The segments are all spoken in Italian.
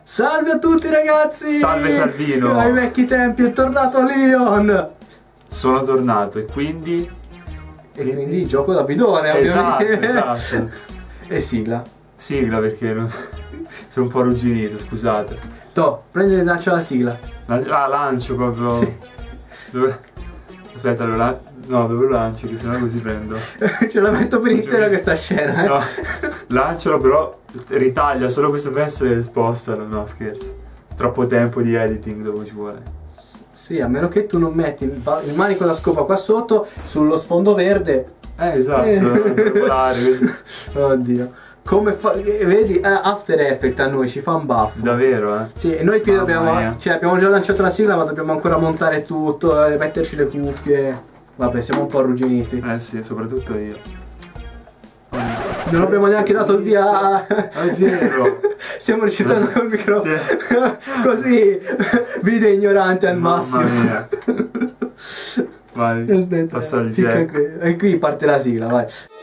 Salve a tutti ragazzi! Salve Salvino! Ai vecchi tempi è tornato Leon! Sono tornato e quindi... quindi gioco da bidone, esatto, ovviamente. esatto. E sigla. Sigla perché sono un po' arrugginito, scusate. Toh, prendi e lancia la sigla. Lancio proprio... Sì. Aspetta, no, dove lo lancio? Che sennò così prendo. Ce la metto per intera questa scena, No, lancialo però ritaglia solo questo pezzo e spostalo. No, scherzo. Troppo tempo di editing dopo ci vuole. Sì, a meno che tu non metti il manico da scopa qua sotto sullo sfondo verde. Esatto, per volare così. Oddio. Come fa... Vedi, After Effects a noi ci fa un buff. Davvero, Sì, e noi qui Mamma dobbiamo... mia. Cioè, abbiamo già lanciato la sigla, ma dobbiamo ancora montare tutto, metterci le cuffie. Vabbè, siamo un po' arrugginiti. Sì, soprattutto io. Non abbiamo neanche dato il via. È vero. Stiamo registrando col microfono. Cioè. Così, video ignorante al Mamma massimo. mia. Vai, Aspetta, passa il ficca jack. qui. E qui parte la sigla, vai.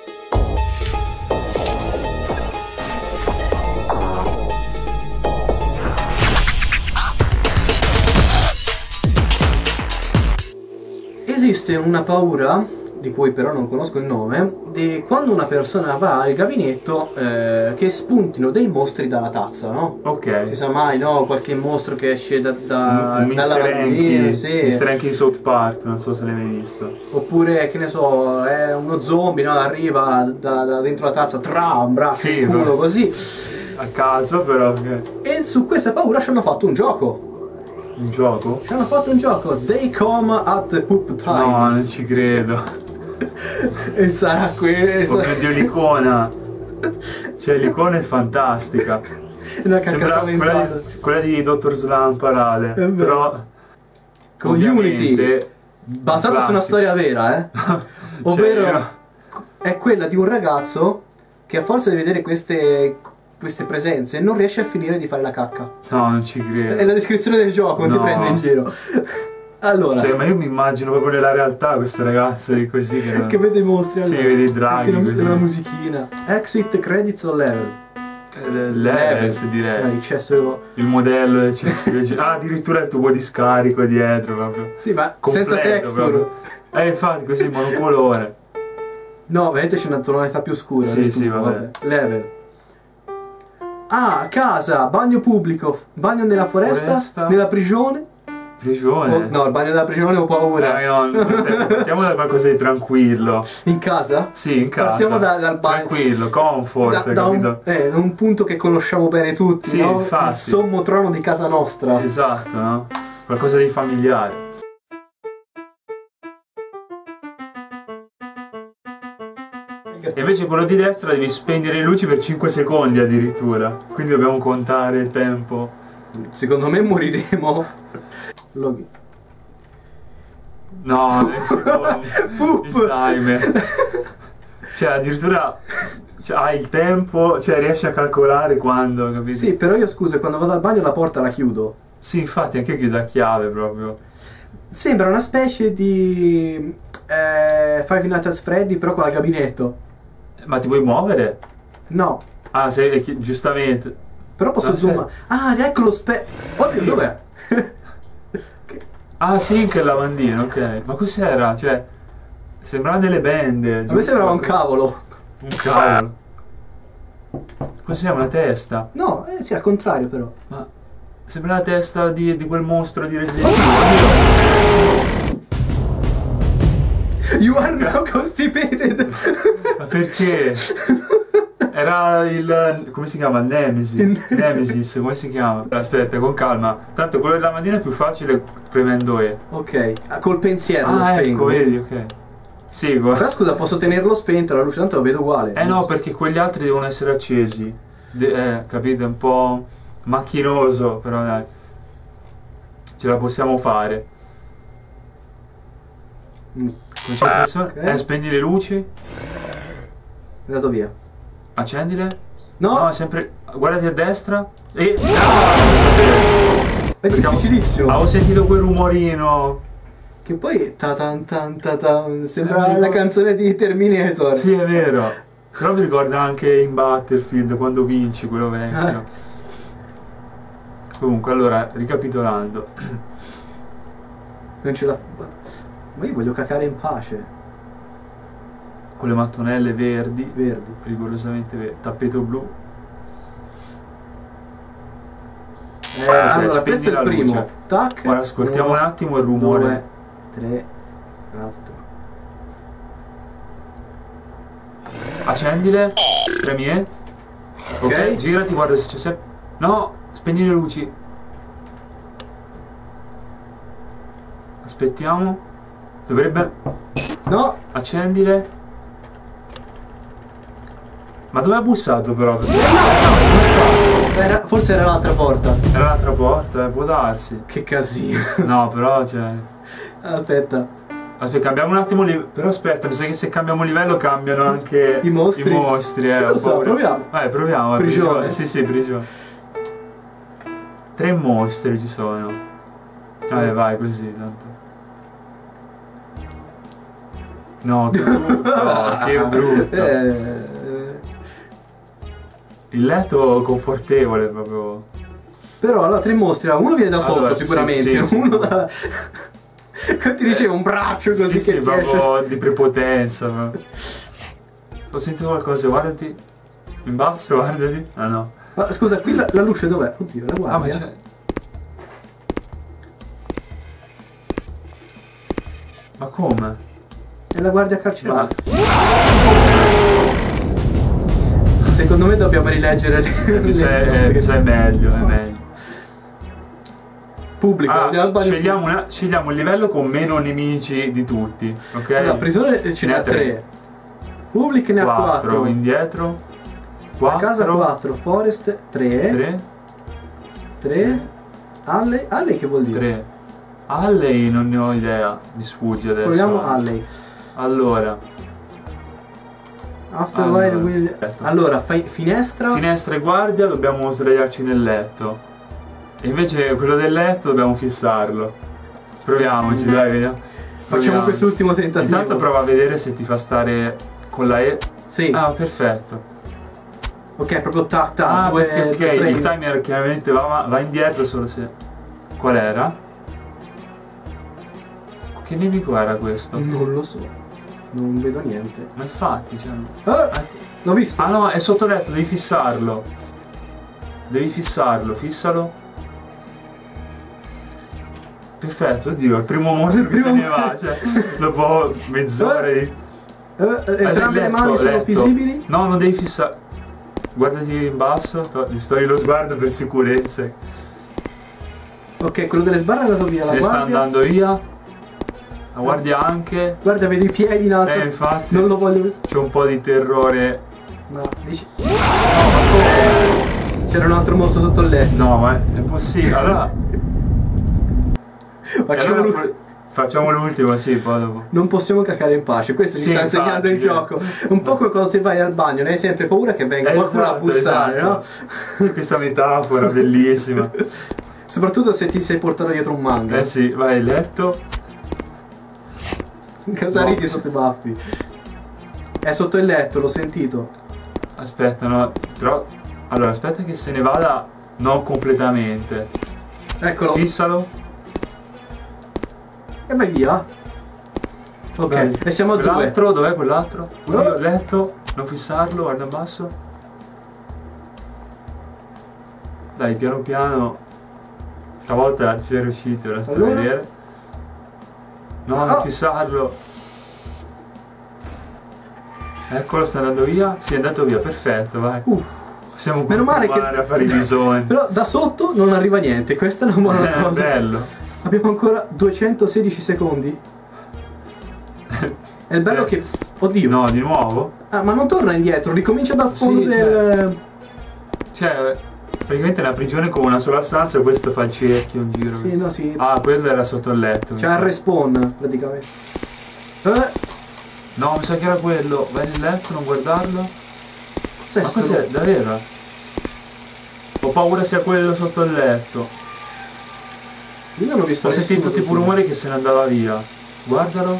Esiste una paura, di cui però non conosco il nome, di quando una persona va al gabinetto che spuntino dei mostri dalla tazza, no? Ok. Si sa mai, no? Qualche mostro che esce dalla Mr. lavandina, Hanky, sì. Mr. Hanky di South Park, non so se l'hai mai visto. Oppure, che ne so, è uno zombie, no? Arriva da dentro la tazza, un braccio, Sì, il culo, no. così. A caso però, E su questa paura ci hanno fatto un gioco. un gioco? Ci hanno fatto un gioco, They Come at Poop Time. No, non ci credo. E sarà Oh mio Dio, l'icona. Cioè l'icona è fantastica. una Sembra cacata inventata. quella di Dr. Slump Parade. È vero. Però Community, ovviamente, basata su una classico. storia vera, ovvero è quella di un ragazzo che a forza di vedere queste presenze non riesce a finire di fare la cacca. No, non ci È credo. la descrizione del gioco, non ti No. prende in giro. Allora, Cioè, ma io mi immagino proprio nella realtà queste ragazze così che vede i mostri. Sì, allora. vedi i draghi Tiene così. una musichina. Exit, credits o level? Levels direi. Il cesso. Il modello del CSG. Ah, addirittura il tubo di scarico dietro proprio. Sì, ma Completo, senza texture. proprio. Infatti così monocolore. No, vedete c'è una tonalità più scura. Sì, del sì, tubo, vabbè. Level. Ah, casa, bagno pubblico, bagno nella foresta, nella prigione. Prigione? No, il bagno della prigione ho paura. No, aspetta, partiamo da qualcosa di tranquillo. In casa? Sì, in casa. Partiamo dal bagno. Tranquillo, comfort, Da capito? un punto che conosciamo bene tutti, Sì, no? infatti. Il sommo trono di casa nostra. Esatto, no? Qualcosa di familiare. E invece quello di destra devi spegnere le luci per 5 secondi addirittura. Quindi dobbiamo contare il tempo. Secondo me moriremo. Login. No, nel secondo. Poop. Il timer. Cioè addirittura hai il tempo, cioè riesci a calcolare quando, capito? Sì, però io scusa, quando vado al bagno la porta la chiudo. Sì, infatti anche io chiudo a chiave proprio. Sembra una specie di Five Nights at Freddy però con il gabinetto. Ma ti vuoi muovere? No, Ah, giustamente. però posso No, zoomare. Ah, ecco lo Oddio, dov'è? Ah sì, anche il lavandino, ok. Ma cos'era? Cioè, sembrava delle bende. A me giusto? sembrava un cavolo. Un cavolo. Cos'è, una testa? No, sì, al contrario però. Ma sembra la testa di quel mostro di Resident Evil. You are now constipated. Ma perché? Era il... come si chiama? Nemesis. Nemesis, come si chiama? Aspetta, con calma. Tanto quello della lavandina è più facile premendo E. Ok, col pensiero lo Ah, spengo. ecco, vedi, ok. Sì, Però scusa, posso tenerlo spento, la luce tanto lo vedo uguale. no, perché quegli altri devono essere accesi. Capito? È un po' macchinoso, però dai. Ce la possiamo fare. Concentrazione. Ok. Spegni le luci. È andato via. Accendile. No, No, sempre. Guardati a destra. E. è difficilissimo. Avevo sentito quel rumorino. Che poi sembra mi la ricordo- canzone di Terminator. Sì, è vero. Però mi ricorda anche in Battlefield quando vinci quello vecchio. Comunque, allora, ricapitolando. Non ce la... Ma io voglio cacare in pace. Con le mattonelle verdi. Verdi. Rigorosamente verdi. Tappeto blu. Allora, spegni questo è la il primo. luce. Tac. Ora ascoltiamo un attimo il rumore. 2, 3, 4. Accendile. Premier. Ok, girati, guarda se c'è sempre... No, spegni le luci. Aspettiamo. Dovrebbe... No. Accendile. Ma dove ha bussato però? Forse era l'altra porta. Era l'altra porta, può darsi. Che casino. No, però cioè... Aspetta. Aspetta, cambiamo un attimo livello. Però aspetta, mi sa che se cambiamo livello cambiano anche I mostri. I mostri, Lo so, proviamo. Proviamo. Prigione. Sì, prigione. 3 mostri ci sono. Vai così, tanto. No, che brutto. No, che brutto. Il letto confortevole proprio. Però allora 3 mostri, uno viene da sotto, allora, sicuramente, sì, uno da... Come ti dicevo, un braccio così che ti proprio esce. di prepotenza. Ho sentito qualcosa, guardati. In basso, guardati. Ah no. Ma scusa, qui la luce dov'è? Oddio, la guardia. Ma c'è... Ma come? È la guardia carceraria. Secondo me dobbiamo rileggere le... Mi sa è meglio, è meglio. Pubblico, scegliamo il livello con meno nemici di tutti, ok? Allora, prigione ce ne ha 3. Public ne ha 4. Indietro. 4. La casa 4, Forest 3. 3. Alley che vuol dire? 3. Alley non ne ho idea, mi sfugge adesso. Proviamo Alley. Allora. Allora, fai finestra. Finestra e guardia, dobbiamo sdraiarci nel letto. E invece quello del letto dobbiamo fissarlo. Proviamoci, dai, vediamo. Facciamo quest'ultimo tentativo. Intanto prova a vedere se ti fa stare con la E. Sì. Ah, perfetto. Ok, proprio tac. Ok, il timer chiaramente va indietro solo se... Qual era? Che nemico era questo? Non lo so. Non vedo niente. Ma infatti, cioè... l'ho visto. Ah no, è sotto letto, devi fissarlo. Devi fissarlo, fissalo. Perfetto, oddio, il primo mostro che se ne va, cioè, dopo mezz'ora di... entrambe le mani sono visibili? No, non devi fissare. Guardati in basso, distogli lo sguardo per sicurezza. Ok, quello delle sbarre è andato via. Se ne sta andando via. La guardia anche. Guarda, vedo i piedi in alto. Infatti. Non lo voglio. C'è un po' di terrore. No, dici. C'era un altro mostro sotto il letto. No, ma è impossibile. Allora. Facciamo l'ultimo, sì, poi dopo. Non possiamo cacare in pace, questo ci sta insegnando il gioco. Un po' come quando ti vai al bagno, ne hai sempre paura che venga qualcuno a bussare, no? C'è questa metafora bellissima. Soprattutto se ti sei portato dietro un manga. Sì, vai, letto. Cosa ridi sotto i baffi? È sotto il letto, l'ho sentito. Aspetta, no, però... Allora, aspetta che se ne vada non completamente. Eccolo. Fissalo. E vai via. Ok, vai. E siamo a 2. Quell'altro, dov'è quell'altro? Oddio, letto, non fissarlo, guarda in basso. Dai, piano piano. Stavolta ci sei riusciti, ora sta a vedere. No, non fissarlo. Eccolo, sta andando via. Sì, è andato via, perfetto, vai. Possiamo continuare a fare i bisogni. Però da sotto non arriva niente, questa è una buona cosa. Bello. Abbiamo ancora 216 secondi. È il bello che... Oddio. No, di nuovo? Ah, ma non torna indietro, ricomincia dal fondo del... Cioè, praticamente è una prigione con una sola stanza e questo fa il cerchio in giro. Sì, no, sì. Ah, quello era sotto il letto. C'è il respawn, praticamente. No, mi sa che era quello. Vai nel letto, non guardarlo. Cos'è? Ma cos'è? Davvero? Ho paura sia quello sotto il letto. Io non ho visto. Ho sentito tipo un rumore che se ne andava via. Guardalo.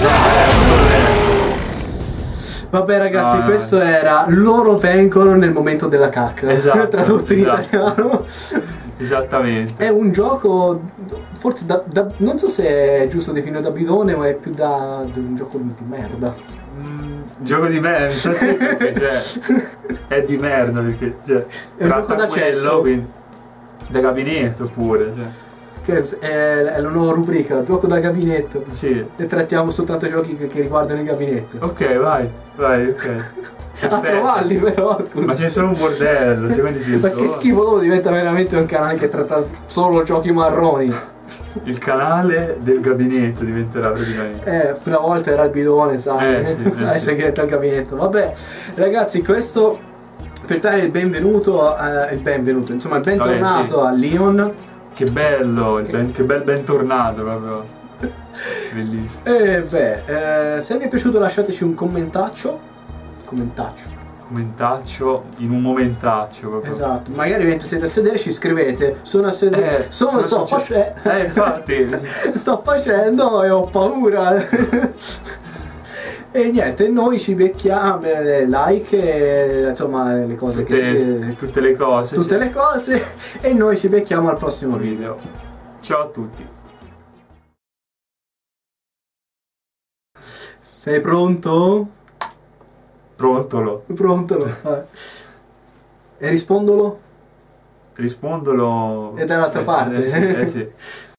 Vabbè ragazzi, questo era Loro vengono nel momento della cacca. Esatto. Tradotto in italiano. Esattamente. È un gioco, forse non so se è giusto definire da bidone, ma è più da un gioco di merda. Gioco di merda, sì, perché, cioè, è di merda perché È un gioco d'accesso. Da gabinetto pure, cioè. Che è la nuova rubrica, gioco da gabinetto. Sì. E trattiamo soltanto giochi che riguardano il gabinetto. Ok, vai, ok. A trovarli però, scusa. Ma c'è solo un bordello, secondo te. Ma che schifo, dopo diventa veramente un canale che tratta solo giochi marroni. Il canale del gabinetto diventerà praticamente. Una volta era il bidone, sai? Sì, Adesso che diventa il gabinetto. Vabbè, ragazzi, questo per dare il benvenuto, insomma il bentornato a Leon. Che bello, che bel bentornato proprio. Bellissimo. Se vi è piaciuto lasciateci un commentaccio In un momentaccio proprio. Esatto, magari mentre siete a sedere ci scrivete sono a sedere, sto facendo infatti sto facendo e ho paura. E niente, noi ci becchiamo like, insomma le cose tutte le cose le cose, e noi ci becchiamo al prossimo video. Ciao a tutti. Sei pronto? Prontolo. E rispondolo? Rispondolo. E dall'altra parte. Sì.